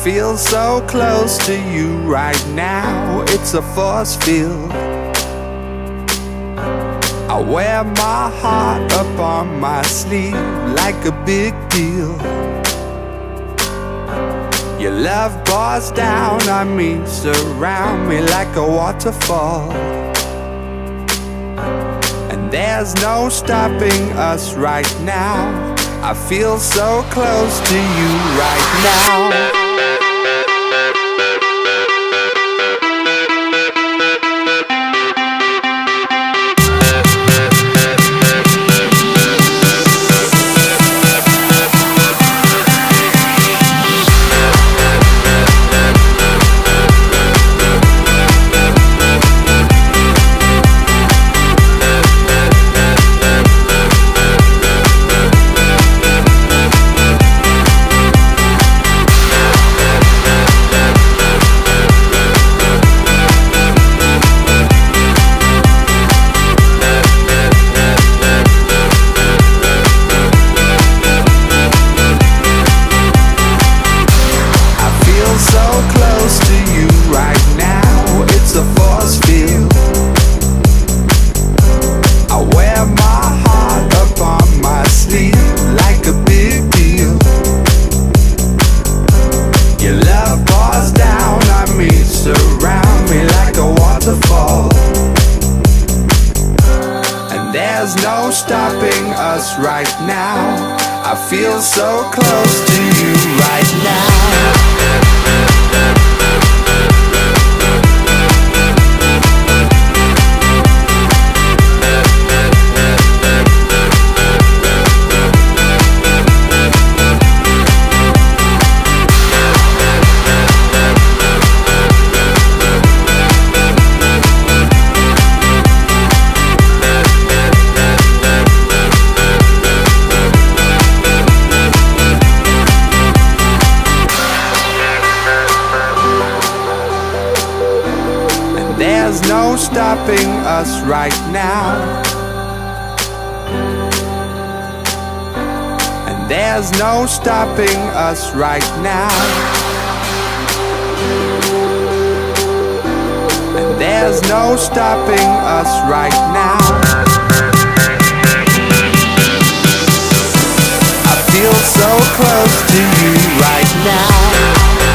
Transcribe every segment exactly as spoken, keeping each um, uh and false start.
feel so close to you right now. It's a force field. I wear my heart up on my sleeve like a big deal. Your love pours down on me, surround me like a waterfall. And there's no stopping us right now. I feel so close to you right now. Right now, I feel so close to you right now. There's no stopping us right now. And there's no stopping us right now. And there's no stopping us right now. I feel so close to you right now.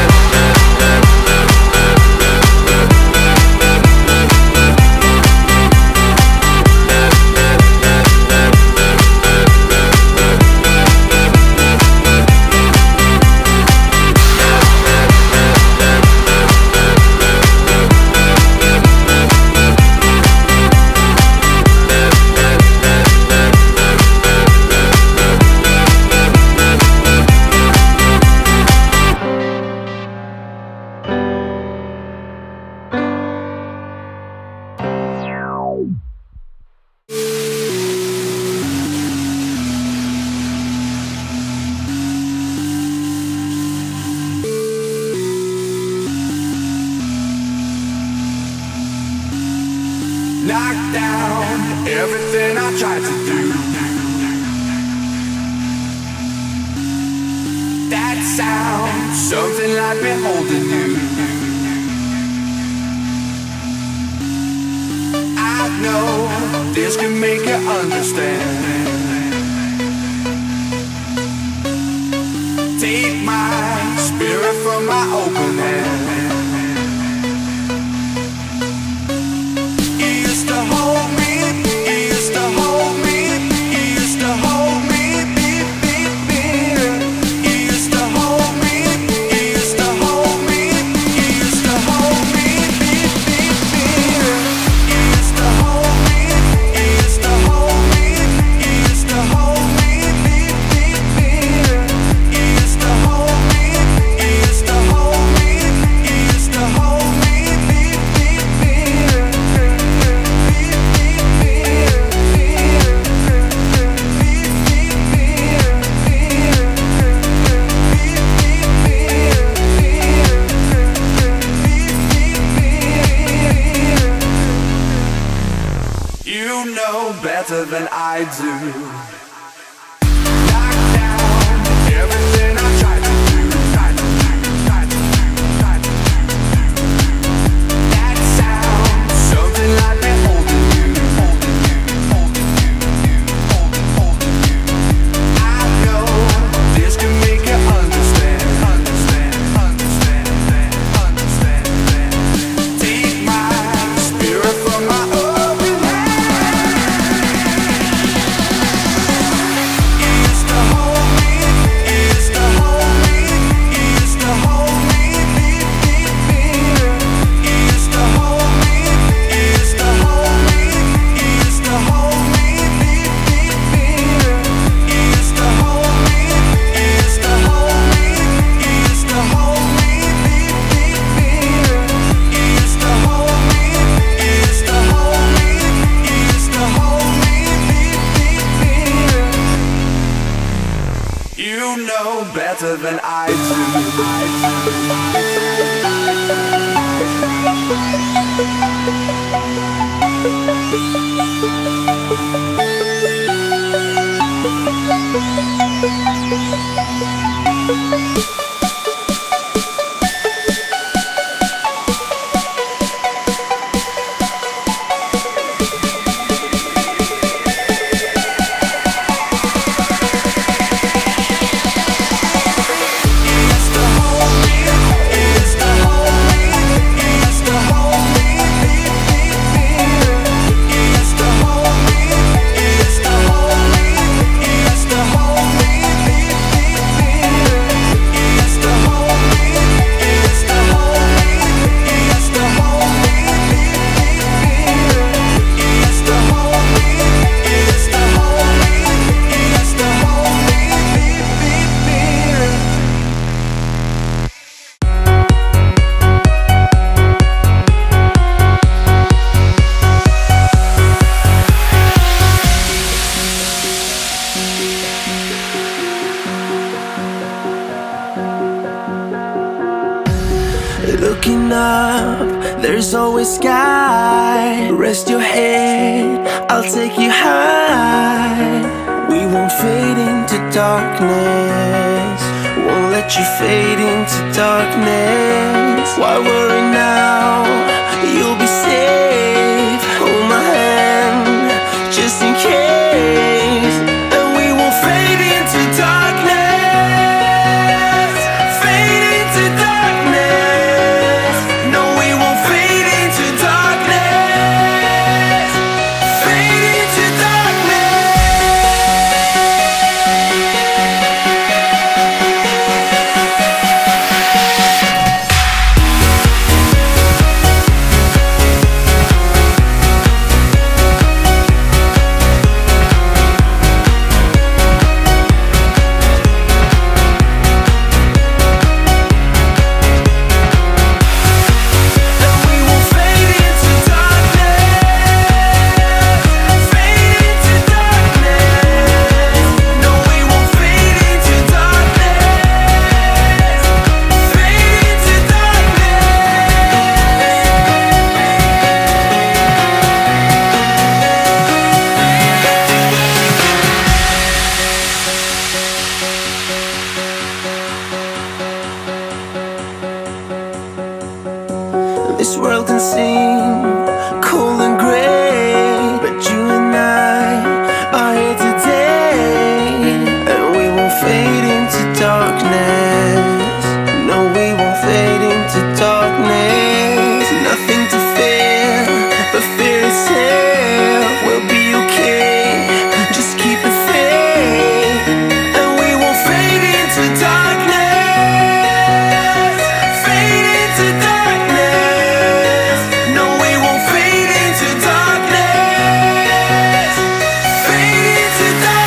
Knock down everything I tried to do. That sound, something like me holding you. I know this can make you understand. Take my spirit from my open hand. Better than I do. Knock down everything I tried to do, tried to do, tried to do. You know better than I do. Looking up, there's always sky. Rest your head, I'll take you high. We won't fade into darkness, won't let you fade into darkness. Why worry now? You'll be safe. Hold my hand, just in case. And we won't fade into darkness, fade into darkness. No, we won't fade into darkness, fade into This world can seem cold and gray, but you and I are here today. And we won't fade into darkness, no, we won't fade into darkness. Nothing to fear but fear itself. We'll be okay, just keep it faith. And we won't fade into darkness, fade into darkness. No, we won't fade into darkness, fade into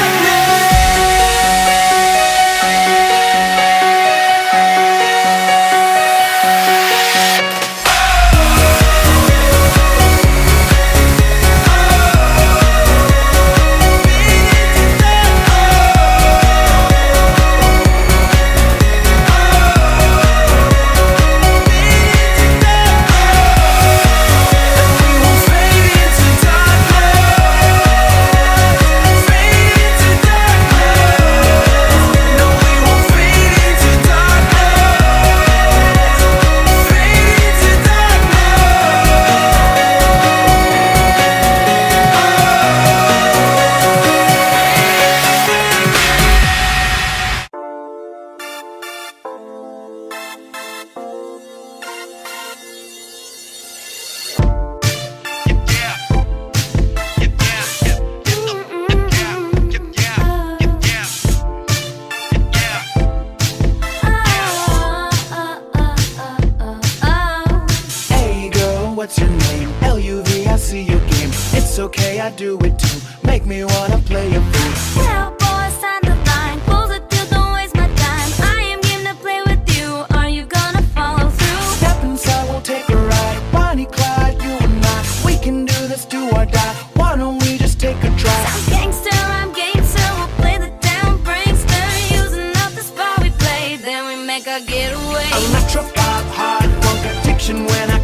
What's your name? L U V, I see your game. It's okay, I do it too. Make me wanna play a fool. Yeah, boy, sign the line. Close the deal, don't waste my time. I am game to play with you. Are you gonna follow through? Step inside, we'll take a ride. Bonnie, Clyde, you and I. We can do this, do or die. Why don't we just take a try? I'm gangster, I'm gangster. We'll play the down prankster. Using get away. Electropop, hard funk addiction when